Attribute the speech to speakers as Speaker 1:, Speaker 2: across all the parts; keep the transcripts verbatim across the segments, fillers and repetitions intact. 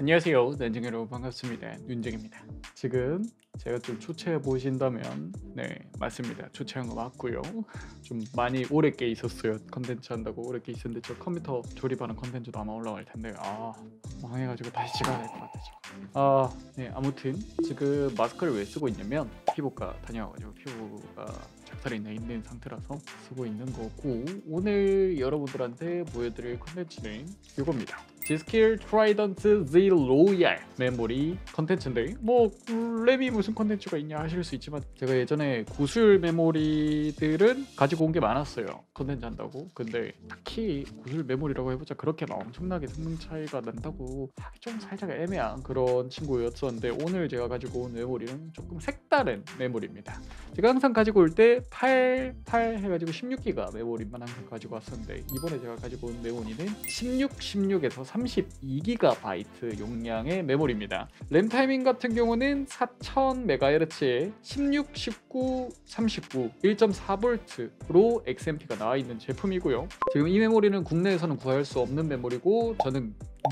Speaker 1: 안녕하세요. 난쟁이 여러분 반갑습니다. 윤쟁입니다. 지금 제가 좀 초췌해 보신다면 네 맞습니다. 초췌한 거 맞고요. 좀 많이 오래 깨 있었어요. 컨텐츠 한다고 오래 깨 있었는데 저 컴퓨터 조립하는 컨텐츠도 아마 올라갈 텐데 아 망해가지고 다시 찍어야 될 것 같아요. 아 네 아무튼 지금 마스크를 왜 쓰고 있냐면 피부과 다녀와가지고 피부가 작살이 나 있는 상태라서 쓰고 있는 거고, 오늘 여러분들한테 보여드릴 컨텐츠는 이겁니다. G-Skill Trident Z Royal 메모리 컨텐츠인데, 뭐 램이 무슨 컨텐츠가 있냐 하실 수 있지만 제가 예전에 구술 메모리들은 가지고 온 게 많았어요. 컨텐츠 한다고. 근데 딱히 구술 메모리라고 해보자 그렇게 막 엄청나게 성능 차이가 난다고 하기 좀 살짝 애매한 그런 친구였었는데, 오늘 제가 가지고 온 메모리는 조금 색다른 메모리입니다. 제가 항상 가지고 올 때 팔, 팔 해가지고 십육 기가 메모리만 항상 가지고 왔었는데, 이번에 제가 가지고 온 메모리는 십육, 십육에서 삼십이 기가바이트 용량의 메모리입니다. 램 타이밍 같은 경우는 사천 메가헤르츠에 십육, 십구, 삼십구, 일 점 사 볼트로 엑스엠피가 나와 있는 제품이고요. 지금 이 메모리는 국내에서는 구할 수 없는 메모리고, 저는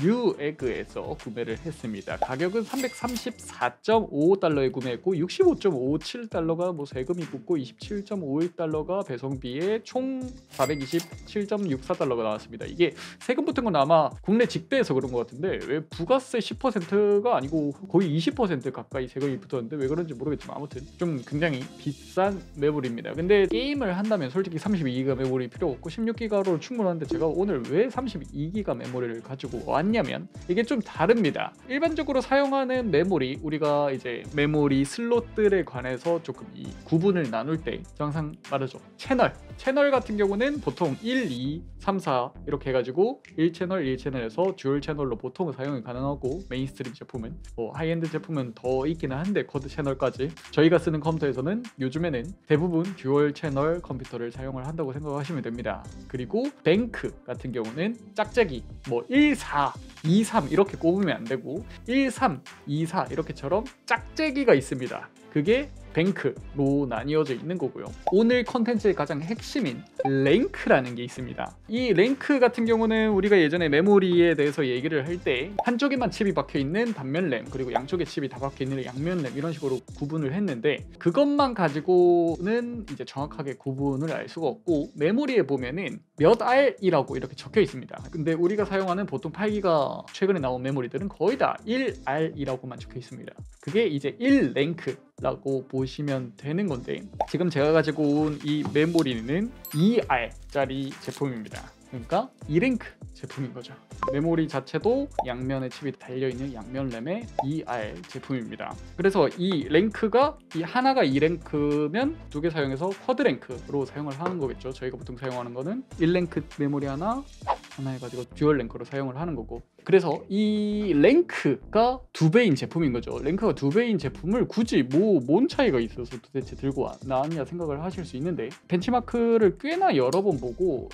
Speaker 1: 뉴에그에서 구매를 했습니다. 가격은 삼백삼십사 점 오오 달러에 구매했고, 육십오 점 오칠 달러가 뭐 세금이 붙고 이십칠 점 오일 달러가 배송비에 총 사백이십칠 점 육사 달러가 나왔습니다. 이게 세금 붙은 건 아마 국내 직배에서 그런 것 같은데, 왜 부가세 십 퍼센트가 아니고 거의 이십 퍼센트 가까이 세금이 붙었는데 왜 그런지 모르겠지만 아무튼 좀 굉장히 비싼 메모리입니다. 근데 게임을 한다면 솔직히 삼십이 기가 메모리 필요 없고 십육 기가로 충분한데, 제가 오늘 왜 삼십이 기가 메모리를 가지고 왔냐면 이게 좀 다릅니다. 일반적으로 사용하는 메모리, 우리가 이제 메모리 슬롯들에 관해서 조금 이 구분을 나눌 때 항상 말하죠. 채널 채널 같은 경우는 보통 일, 이, 삼, 사 이렇게 해가지고 일 채널, 일 채널에서 듀얼 채널로 보통 사용이 가능하고, 메인스트림 제품은 뭐 하이엔드 제품은 더 있기는 한데 쿼드 채널까지 저희가 쓰는 컴퓨터에서는 요즘에는 대부분 듀얼 채널 컴퓨터를 사용을 한다고 생각하시면 됩니다. 그리고 뱅크 같은 경우는 짝짝이 뭐 일, 사, 이, 삼 이렇게 꼽으면 안 되고 일, 삼, 이, 사 이렇게처럼 짝짝이가 있습니다. 그게 뱅크로 나뉘어져 있는 거고요. 오늘 컨텐츠의 가장 핵심인 랭크라는 게 있습니다. 이 랭크 같은 경우는 우리가 예전에 메모리에 대해서 얘기를 할 때 한쪽에만 칩이 박혀 있는 단면 램, 그리고 양쪽에 칩이 다 박혀 있는 양면 램, 이런 식으로 구분을 했는데, 그것만 가지고는 이제 정확하게 구분을 알 수가 없고, 메모리에 보면은 몇 알이라고 이렇게 적혀 있습니다. 근데 우리가 사용하는 보통 팔 기가 최근에 나온 메모리들은 거의 다 일 알이라고만 적혀 있습니다. 그게 이제 일 랭크라고 보시면 되는 건데, 지금 제가 가지고 온 이 메모리는 이 알짜리 제품입니다. 그러니까 이 랭크 제품인 거죠. 메모리 자체도 양면에 칩이 달려있는 양면 램의 이 알 제품입니다. 그래서 이 랭크가 이 하나가 이 랭크면 두 개 사용해서 쿼드 랭크로 사용을 하는 거겠죠. 저희가 보통 사용하는 거는 일 랭크 메모리 하나 하나 해가지고 듀얼 랭크로 사용을 하는 거고, 그래서 이 랭크가 두 배인 제품인 거죠. 랭크가 두 배인 제품을 굳이 뭐 뭔 차이가 있어서 도대체 들고 나왔냐 생각을 하실 수 있는데, 벤치마크를 꽤나 여러 번 보고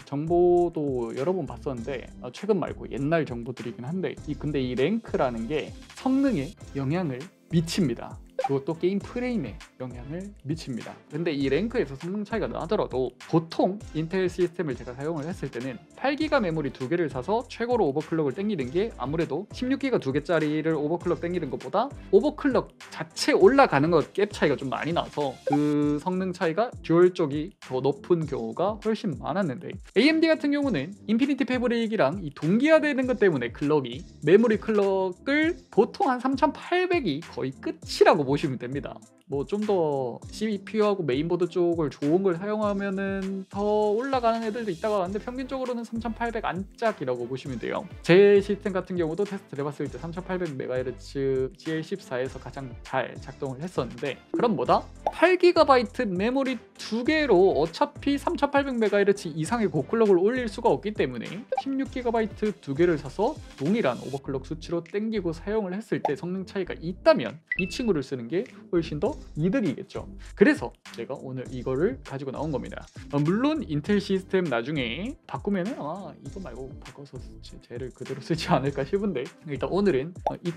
Speaker 1: 정보도 여러 번 봤었는데, 최근 말고 옛날 정보들이긴 한데, 이 근데 이 랭크라는 게 성능에 영향을 미칩니다. 그것도 게임 프레임에 영향을 미칩니다. 근데 이 랭크에서 성능 차이가 나더라도 보통 인텔 시스템을 제가 사용을 했을 때는 팔 기가 메모리 두 개를 사서 최고로 오버클럭을 땡기는 게 아무래도 십육 기가 두 개짜리를 오버클럭 땡기는 것보다 오버클럭 자체 올라가는 것 갭 차이가 좀 많이 나서 그 성능 차이가 듀얼 쪽이 더 높은 경우가 훨씬 많았는데, 에이엠디 같은 경우는 인피니티 패브릭이랑 이 동기화되는 것 때문에 클럭이 메모리 클럭을 보통 한 삼천팔백이 거의 끝이라고 보시면 됩니다. 뭐 좀 더 씨피유하고 메인보드 쪽을 좋은 걸 사용하면은 더 올라가는 애들도 있다고 하는데, 평균적으로는 삼천팔백 안짝이라고 보시면 돼요. 제 시스템 같은 경우도 테스트를 해봤을 때 삼천팔백 메가헤르츠 지엘 십사에서 가장 잘 작동을 했었는데, 그럼 뭐다? 팔 기가바이트 메모리 두 개로 어차피 삼천팔백 메가헤르츠 이상의 고클럭을 올릴 수가 없기 때문에 십육 기가바이트 두 개를 사서 동일한 오버클럭 수치로 땡기고 사용을 했을 때 성능 차이가 있다면 이 친구를 쓰는 게 훨씬 더 이득이겠죠. 그래서 제가 오늘 이거를 가지고 나온 겁니다. 물론 인텔 시스템 나중에 바꾸면은 아마 이거 말고 바꿔서 쟤를 그대로 쓰지 않을까 싶은데, 일단 오늘은 이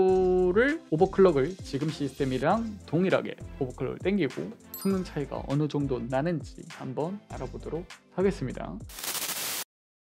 Speaker 1: 친구를 오버클럭을 지금 시스템이랑 동일하게 오버클럭을 땡기고 성능 차이가 어느 정도 나는지 한번 알아보도록 하겠습니다.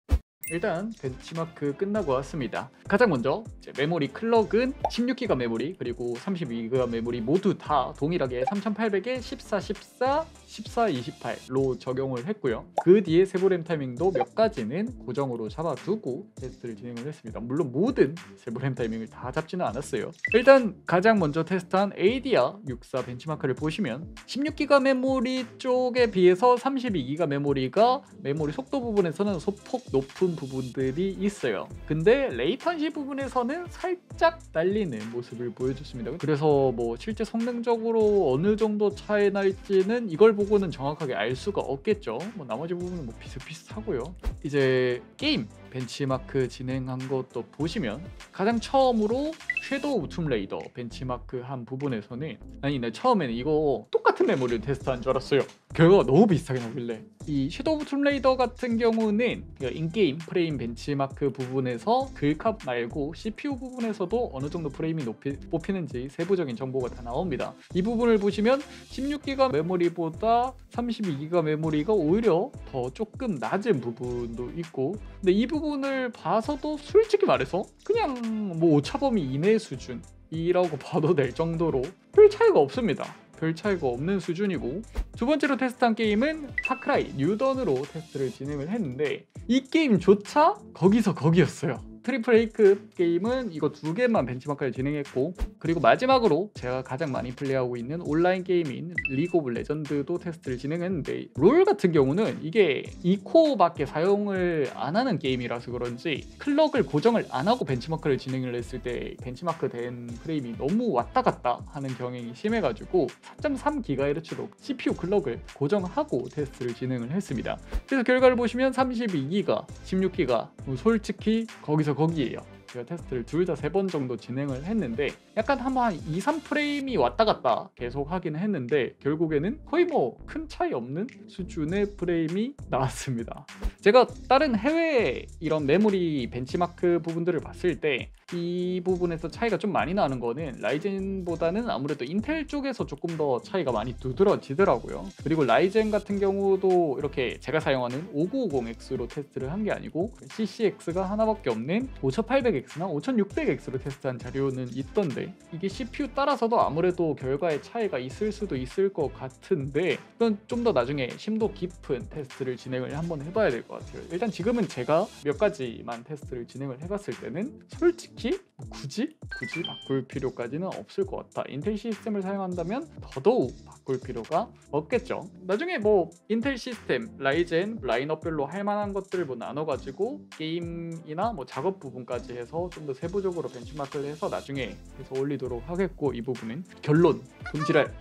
Speaker 1: 일단 벤치마크 끝나고 왔습니다. 가장 먼저 이제 메모리 클럭은 십육 기가 메모리 그리고 삼십이 기가 메모리 모두 다 동일하게 삼천팔백에 십사, 십사, 십사, 이십팔로 적용을 했고요. 그 뒤에 세부 램 타이밍도 몇 가지는 고정으로 잡아두고 테스트를 진행을 했습니다. 물론 모든 세부 램 타이밍을 다 잡지는 않았어요. 일단 가장 먼저 테스트한 에이디아 육십사 벤치마크를 보시면 십육 기가 메모리 쪽에 비해서 삼십이 기가 메모리가 메모리 속도 부분에서는 소폭 높은 부분들이 있어요. 근데 레이턴시 부분에서는 살짝 딸리는 모습을 보여줬습니다. 그래서 뭐 실제 성능적으로 어느 정도 차이 날지는 이걸 보고는 정확하게 알 수가 없겠죠. 뭐 나머지 부분은 뭐 비슷비슷하고요. 이제 게임 벤치마크 진행한 것도 보시면 가장 처음으로 섀도우 오브 툼레이더 벤치마크 한 부분에서는 아니 내 처음에는 이거 똑같은 메모리를 테스트한 줄 알았어요. 결과가 너무 비슷하게 나오길래 이 섀도우 오브 툼레이더 같은 경우는 인게임 프레임 벤치마크 부분에서 글값 말고 씨피유 부분에서도 어느 정도 프레임이 높이, 뽑히는지 세부적인 정보가 다 나옵니다. 이 부분을 보시면 십육 기가 메모리보다 삼십이 기가 메모리가 오히려 더 조금 낮은 부분도 있고, 근데 이 부분을 봐서도 솔직히 말해서 그냥 뭐 오차범위 이내 수준이라고 봐도 될 정도로 별 차이가 없습니다. 별 차이가 없는 수준이고, 두 번째로 테스트한 게임은 파크라이 뉴던으로 테스트를 진행을 했는데 이 게임조차 거기서 거기였어요. 트리플 A급 게임은 이거 두 개만 벤치마크를 진행했고, 그리고 마지막으로 제가 가장 많이 플레이하고 있는 온라인 게임인 리그 오브 레전드도 테스트를 진행했는데, 롤 같은 경우는 이게 이 코어밖에 사용을 안 하는 게임이라서 그런지 클럭을 고정을 안 하고 벤치마크를 진행을 했을 때 벤치마크 된 프레임이 너무 왔다 갔다 하는 경향이 심해가지고 사 점 삼 기가헤르츠로 씨피유 클럭을 고정하고 테스트를 진행을 했습니다. 그래서 결과를 보시면 삼십이 기가, 십육 기가 솔직히 거기서 거기에요. 제가 테스트를 둘 다 세 번 정도 진행을 했는데 약간 한번 이, 삼 프레임이 왔다 갔다 계속 하긴 했는데 결국에는 거의 뭐 큰 차이 없는 수준의 프레임이 나왔습니다. 제가 다른 해외 이런 메모리 벤치마크 부분들을 봤을 때 이 부분에서 차이가 좀 많이 나는 거는 라이젠보다는 아무래도 인텔 쪽에서 조금 더 차이가 많이 두드러지더라고요. 그리고 라이젠 같은 경우도 이렇게 제가 사용하는 오구오공 엑스로 테스트를 한 게 아니고 씨씨엑스가 하나밖에 없는 오천팔백 엑스나 오천육백 엑스로 테스트한 자료는 있던데, 이게 씨피유 따라서도 아무래도 결과에 차이가 있을 수도 있을 것 같은데 이건 좀 더 나중에 심도 깊은 테스트를 진행을 한번 해봐야 될 것 같아요. 일단 지금은 제가 몇 가지만 테스트를 진행을 해봤을 때는 솔직히 굳이 굳이 바꿀 필요까지는 없을 것 같다. 인텔 시스템을 사용한다면 더더욱 바꿀 필요가 없겠죠. 나중에 뭐 인텔 시스템, 라이젠, 라인업별로 할 만한 것들 뭐 나눠가지고 게임이나 뭐 작업 부분까지 해서 좀 더 세부적으로 벤치마크를 해서 나중에 해서 올리도록 하겠고, 이 부분은 결론 돈지랄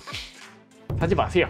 Speaker 1: 사지 마세요.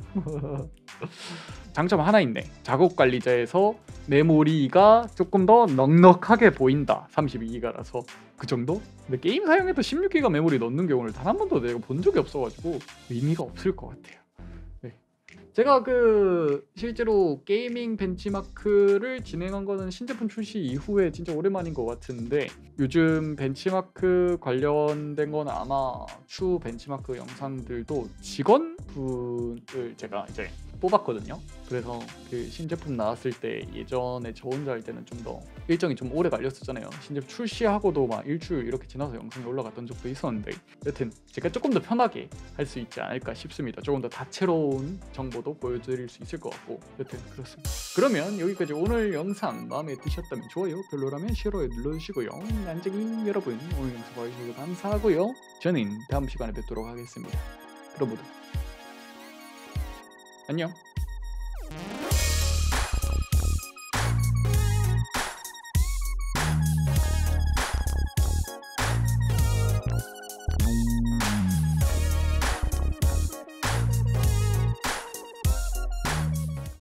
Speaker 1: 장점 하나 있네. 작업 관리자에서 메모리가 조금 더 넉넉하게 보인다. 삼십이 기가라서 그 정도? 근데 게임 사용해도 십육 기가 메모리 넣는 경우를 단 한 번도 내가 본 적이 없어가지고 의미가 없을 것 같아요. 네. 제가 그 실제로 게이밍 벤치마크를 진행한 거는 신제품 출시 이후에 진짜 오랜만인 것 같은데, 요즘 벤치마크 관련된 건 아마 추후 벤치마크 영상들도 직원분을 제가 이제 뽑았거든요. 그래서 그 신제품 나왔을 때 예전에 저 혼자 할 때는 좀 더 일정이 좀 오래 걸렸었잖아요. 신제품 출시하고도 막 일주일 이렇게 지나서 영상이 올라갔던 적도 있었는데, 여튼 제가 조금 더 편하게 할 수 있지 않을까 싶습니다. 조금 더 다채로운 정보도 보여드릴 수 있을 것 같고, 여튼 그렇습니다. 그러면 여기까지 오늘 영상 마음에 드셨다면 좋아요, 별로라면 싫어요 눌러주시고요. 난쟁이 여러분, 오늘 영상 봐주셔서 감사하고요. 저는 다음 시간에 뵙도록 하겠습니다. 그럼 모두 안녕.